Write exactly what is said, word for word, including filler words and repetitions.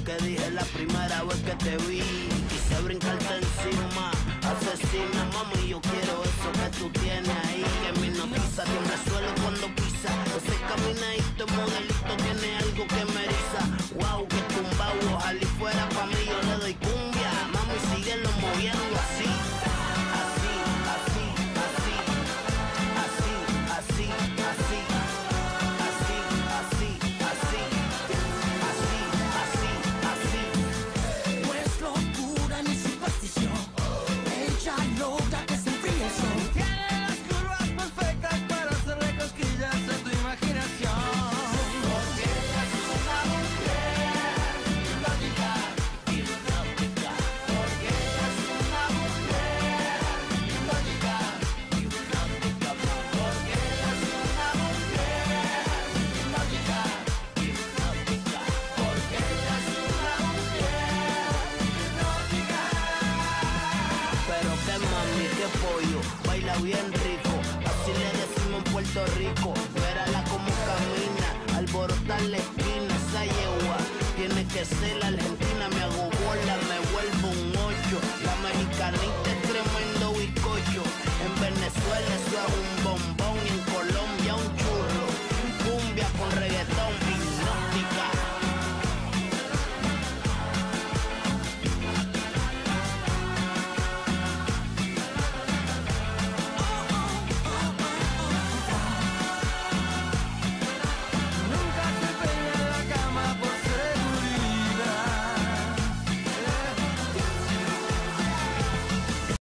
que dije la primera vez que te vi. Quise brincarte encima, asesina, mami, yo quiero eso que tú tienes ahí. Que mi noticia tiembla el suelo cuando pisa. Ese caminadito modelito tiene algo que me eriza. Wow, que tumbao, ojalá y fuera pa' mí, yo le doy cumbia. Mami, síguelo moviendo así. Así, así, así. Así, así, así. Así, así, así. Así, así, así. No es locura ni superstición. Ella logra que se enfríe el sol. Tiene las curvas perfectas para hacerle cosquillas a tu imaginación. Porque ella es una mujer lógica y hipnótica. Porque ella es una mujer lógica y hipnótica. Porque ella es una mujer lógica y hipnótica. Porque ella es una mujer hipnótica. Pero qué mami, qué pollo, baila bien rico. Así le decimos en Puerto Rico. Verala como camina, alborotar la esquina. Esa yegua tiene que ser la